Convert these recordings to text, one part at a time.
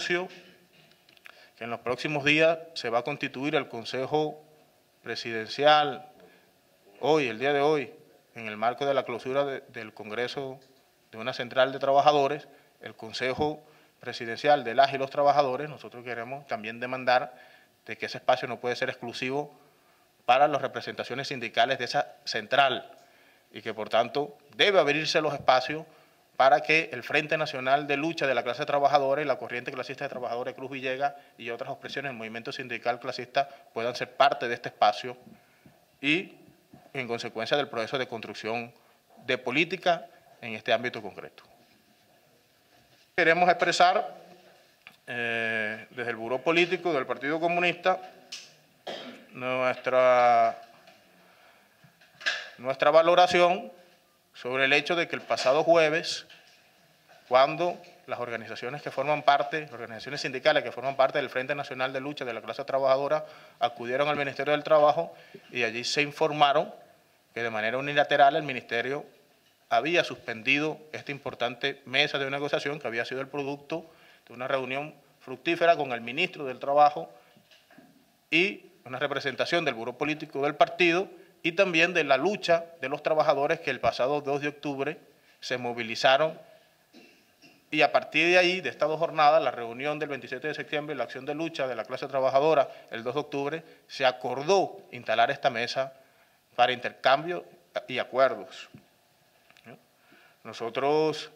anuncio que en los próximos días se va a constituir el Consejo Presidencial, el día de hoy, en el marco de la clausura del Congreso de una central de trabajadores, el Consejo Presidencial de las y los trabajadores. Nosotros queremos también demandar de que ese espacio no puede ser exclusivo para las representaciones sindicales de esa central y que, por tanto, debe abrirse los espacios para que el Frente Nacional de Lucha de la Clase Trabajadora y la Corriente Clasista de Trabajadores Cruz Villegas y otras expresiones del movimiento sindical clasista puedan ser parte de este espacio y, en consecuencia, del proceso de construcción de política en este ámbito concreto. Queremos expresar desde el Buró Político del Partido Comunista nuestra valoración sobre el hecho de que el pasado jueves, cuando las organizaciones que forman parte, las organizaciones sindicales que forman parte del Frente Nacional de Lucha de la Clase Trabajadora, acudieron al Ministerio del Trabajo y allí se informaron que de manera unilateral el Ministerio había suspendido esta importante mesa de negociación que había sido el producto de una reunión fructífera con el ministro del Trabajo y una representación del Buró Político del partido y también de la lucha de los trabajadores que el pasado 2 de octubre se movilizaron y a partir de ahí, de estas 2 jornadas, la reunión del 27 de septiembre y la acción de lucha de la clase trabajadora el 2 de octubre, se acordó instalar esta mesa para intercambio y acuerdos. Nosotros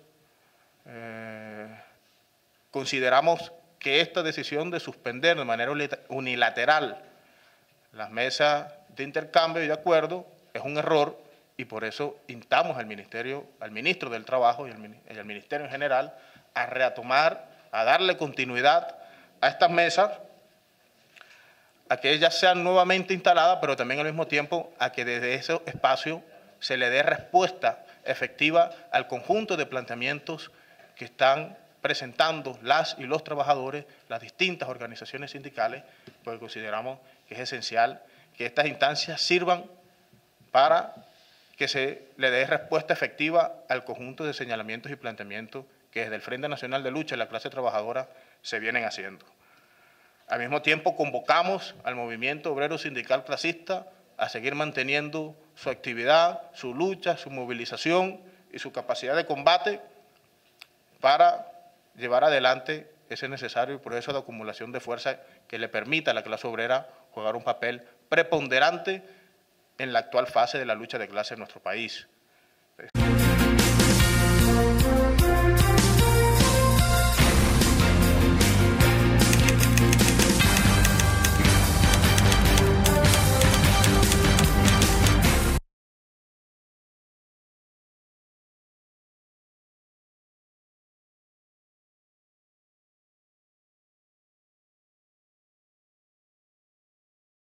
consideramos que esta decisión de suspender de manera unilateral las mesas de intercambio y de acuerdo es un error y por eso instamos al ministro del Trabajo y al Ministerio en general a retomar, a darle continuidad a estas mesas, a que ellas sean nuevamente instaladas, pero también al mismo tiempo a que desde ese espacio se le dé respuesta efectiva al conjunto de planteamientos que están presentando las y los trabajadores, las distintas organizaciones sindicales, porque consideramos que es esencial que estas instancias sirvan para que se le dé respuesta efectiva al conjunto de señalamientos y planteamientos que desde el Frente Nacional de Lucha de la Clase Trabajadora se vienen haciendo. Al mismo tiempo convocamos al movimiento obrero sindical clasista a seguir manteniendo su actividad, su lucha, su movilización y su capacidad de combate para llevar adelante ese necesario proceso de acumulación de fuerza que le permita a la clase obrera jugar un papel preponderante en la actual fase de la lucha de clase en nuestro país.